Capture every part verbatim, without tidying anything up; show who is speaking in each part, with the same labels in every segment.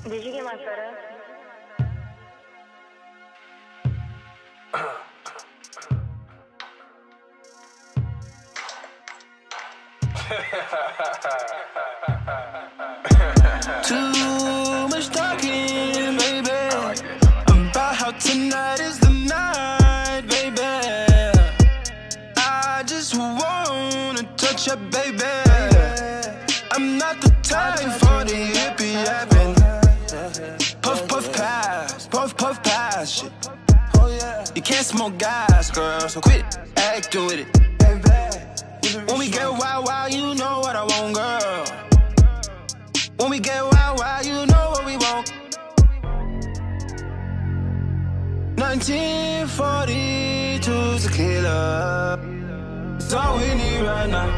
Speaker 1: Did you get my photo?
Speaker 2: Too much talking, baby, about how tonight is the night, baby. I just wanna touch you, baby. I'm not the type for the hippie yapping. Puff, puff, pass, puff, puff, pass shit. You can't smoke gas, girl, so quit acting with it. When we get wild, wild, you know what I want, girl. When we get wild, wild, you know what we want. nineteen forty-two tequila, it's all we need right now.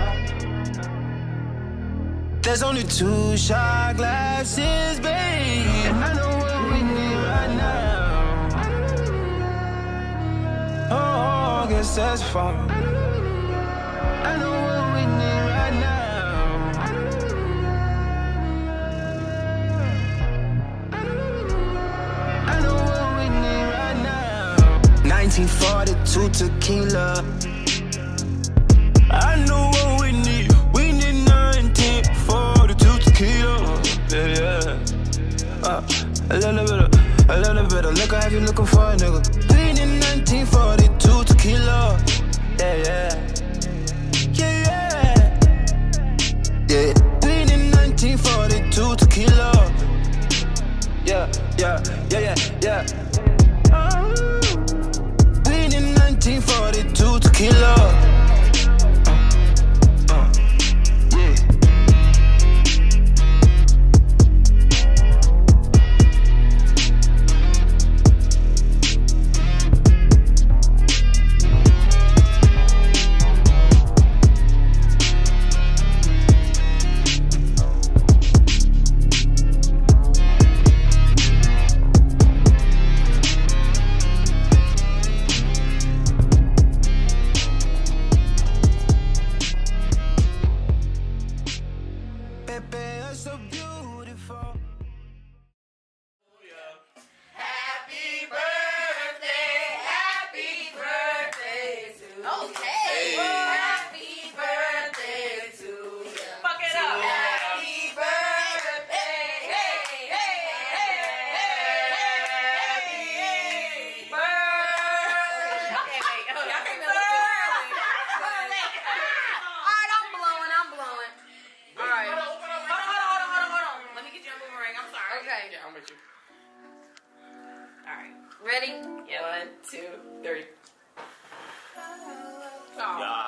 Speaker 2: There's only two shot glasses, babe. I know what we need right now. Oh, I guess that's fine. I know what we need right now. I know what we need right now. nineteen forty-two tequila. I know what we need. We need nineteen forty-two tequila. Yeah, yeah. Uh, a little bit of, a little bit of liquor. Have you looking for a nigga? We need nineteen forty-two tequila. Yeah, yeah. Yeah, we need nineteen forty-two tequila. Yeah, yeah, yeah, yeah, yeah. Oh, we need nineteen forty-two tequila. So beautiful.
Speaker 3: Happy birthday, happy birthday to you. Okay. Happy birthday to you. Fuck it up. Happy birthday. Hey, hey, hey, happy birthday. Okay, wait. Happy birthday. All right, I'm blowing, I'm blowing. All right. Okay.
Speaker 4: Yeah, I'm with you.
Speaker 3: Alright. Ready?
Speaker 4: Yeah.
Speaker 3: One, two, three.
Speaker 4: Yeah.